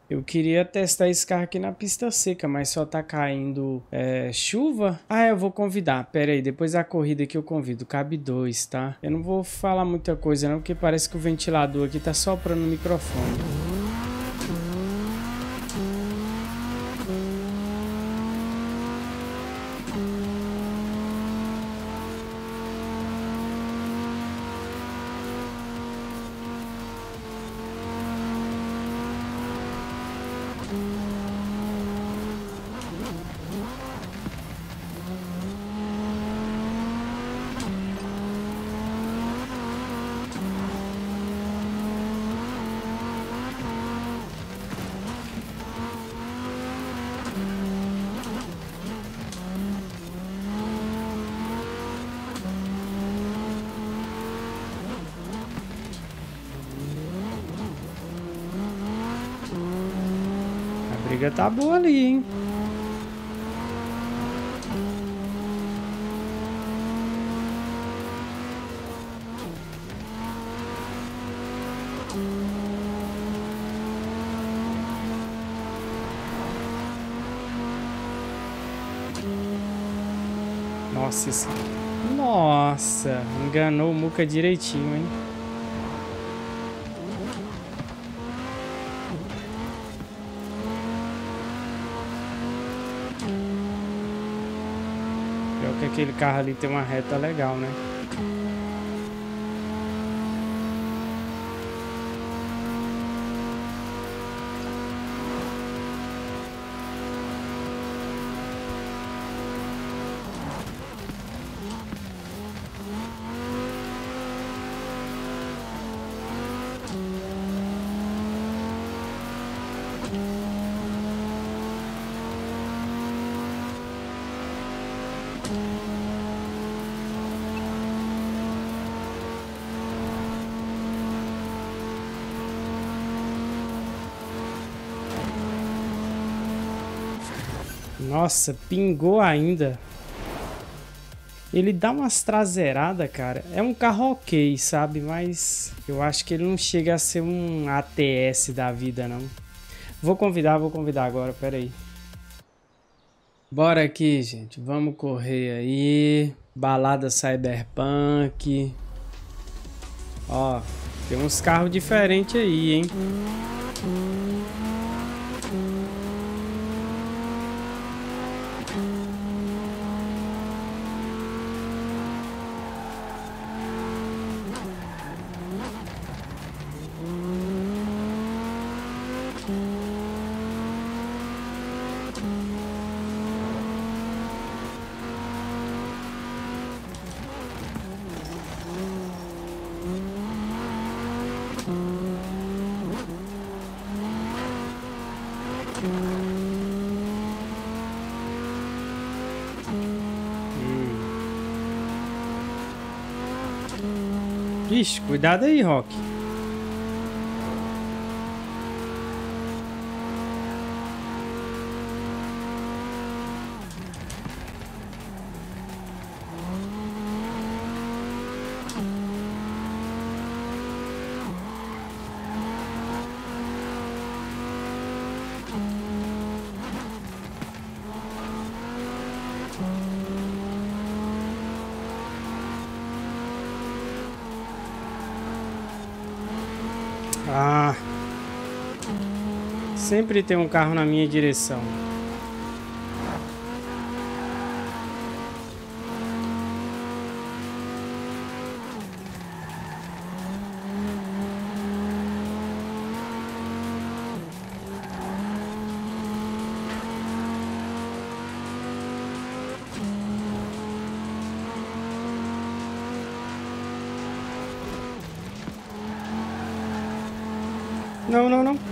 Eu queria testar esse carro aqui na pista seca, mas só tá caindo chuva. Ah, eu vou convidar. Pera aí, depois da corrida aqui eu convido. Cabe 2, tá? Eu não vou falar muita coisa não, porque parece que o ventilador aqui tá soprando no microfone. A briga tá boa ali, hein? Nossa, Nossa, enganou o Muca direitinho, hein? Pior que aquele carro ali tem uma reta legal, né? Nossa, pingou ainda. Ele dá umas traseiradas, cara. É um carro ok, sabe? Mas eu acho que ele não chega a ser um ATS da vida, não. Vou convidar agora, pera aí. Bora aqui, gente. Vamos correr aí. Balada Cyberpunk. Ó, tem uns carros diferentes aí, hein? Ixi, cuidado aí, Rock. Ah, sempre tem um carro na minha direção. Não, não, não.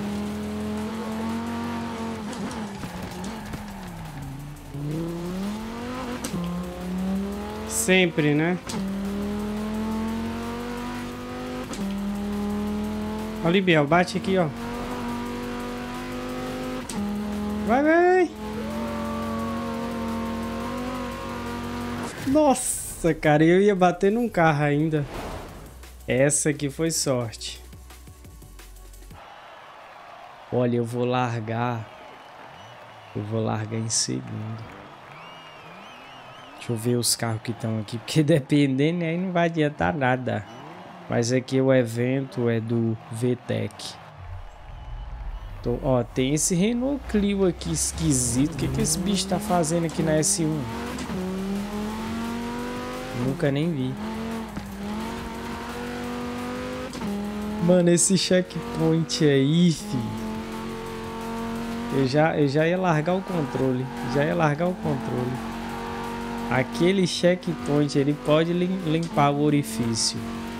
Sempre, né? Olha, Biel, bate aqui, ó. Vai, vai. Nossa, cara, eu ia bater num carro ainda. Essa aqui foi sorte. Olha, eu vou largar. Eu vou largar em segundo. Deixa eu ver os carros que estão aqui, porque dependendo aí não vai adiantar nada. Mas aqui o evento é do VTEC. Então, ó, tem esse Renault Clio aqui esquisito. O que que esse bicho tá fazendo aqui na S1? Nunca nem vi. Mano, esse checkpoint aí, filho. Eu já ia largar o controle. Aquele checkpoint, ele pode limpar o orifício.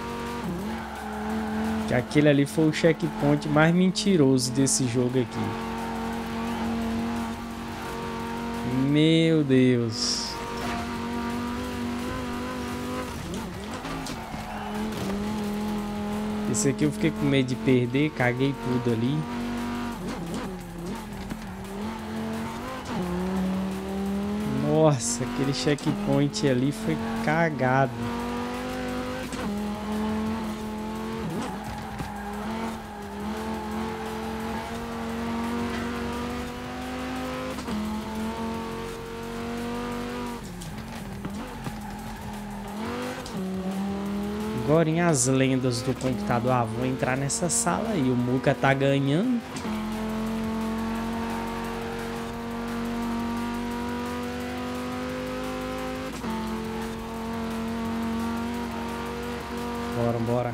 Que aquele ali foi o checkpoint mais mentiroso desse jogo aqui. Meu Deus. Esse aqui eu fiquei com medo de perder, caguei tudo ali. Nossa, aquele checkpoint ali foi cagado. Agora em as lendas do computador, vou entrar nessa sala aí, o Muca tá ganhando. Bora.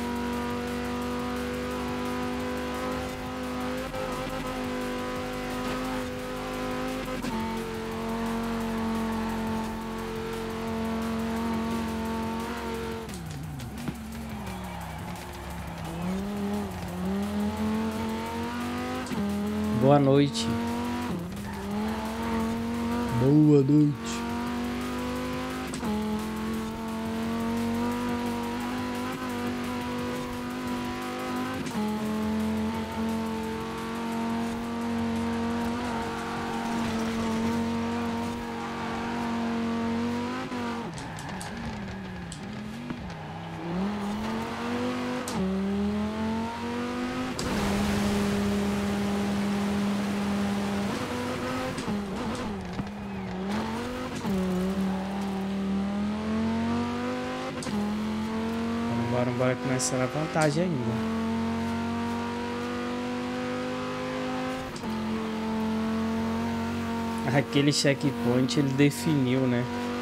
Boa noite. Boa noite. Bora começar a vantagem ainda. Aquele checkpoint ele definiu, né?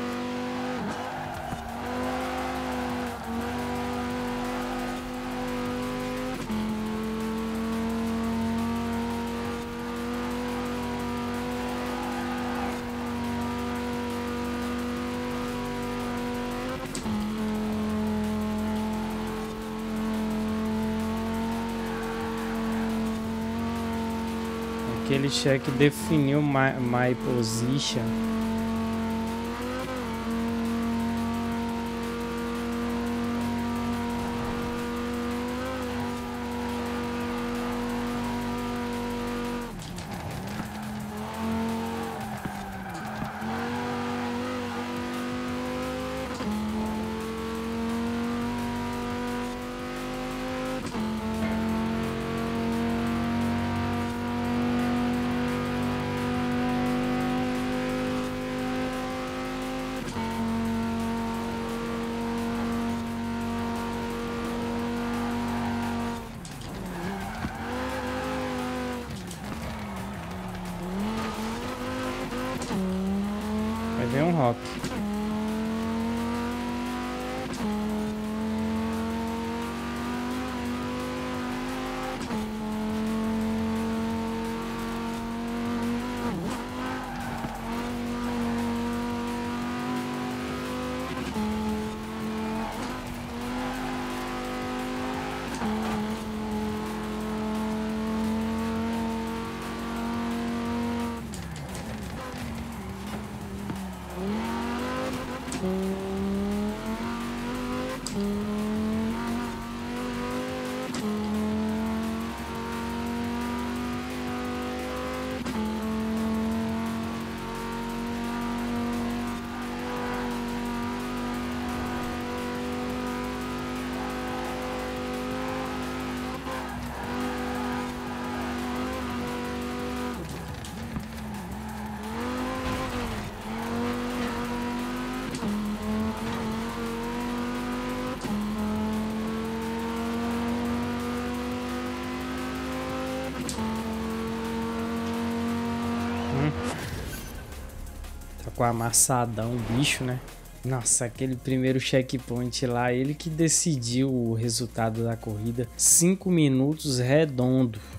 Aquele check definiu my position. Vai ver um rock. Tá com amassadão o bicho, né? Nossa, aquele primeiro checkpoint lá, ele que decidiu o resultado da corrida. 5 minutos redondo.